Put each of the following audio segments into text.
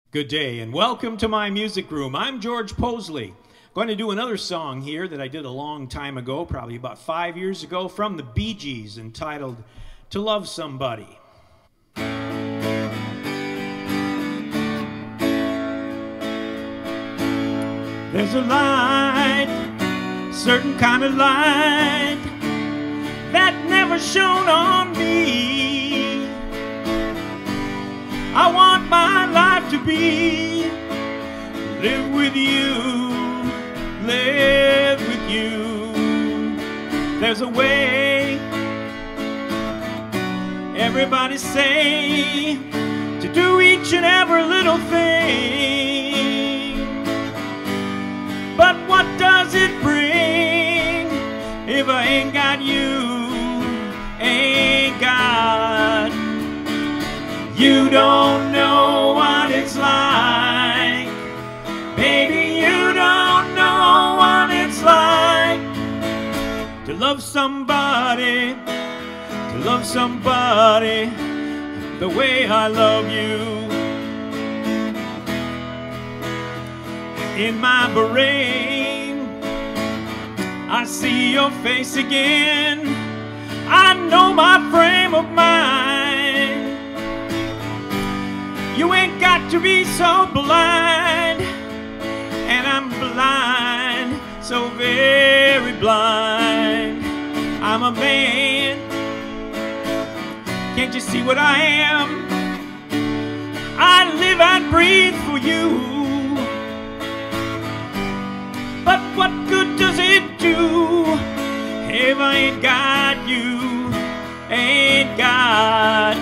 Good day and welcome to my music room. I'm George Possley. I'm going to do another song here that I did a long time ago, probably about 5 years ago, from the Bee Gees, entitled To Love Somebody. There's a light, certain kind of light, that never shone on me. I want my life to be live with you, live with you. There's a way, everybody say, to do each and every little thing. But what does it bring if I ain't got you, ain't got? You don't know what it's like, baby, you don't know what it's like to love somebody the way I love you. In my brain, I see your face again. I know my frame of mind. You ain't got to be so blind, and I'm blind, so very blind. I'm a man, can't you see what I am? I live and breathe for you. But what good does it do if I ain't got you, ain't got?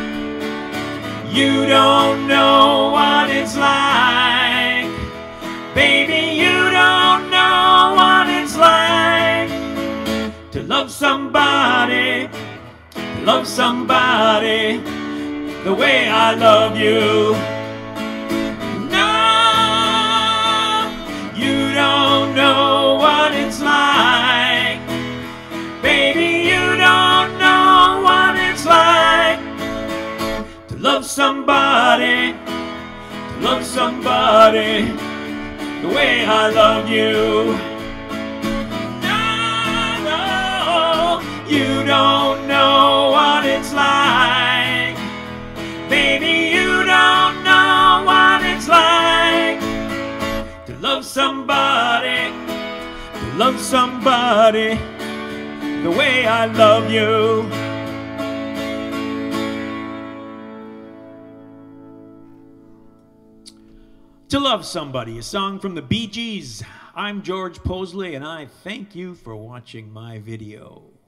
You don't know what it's like, baby, you don't know what it's like to love somebody the way I love you. No, you don't know what it's like, baby, you don't know what it's like to love somebody the way I love you. No, you don't know what it's like, baby, you don't know what it's like to love somebody the way I love you. To Love Somebody, a song from the Bee Gees. I'm George Possley, and I thank you for watching my video.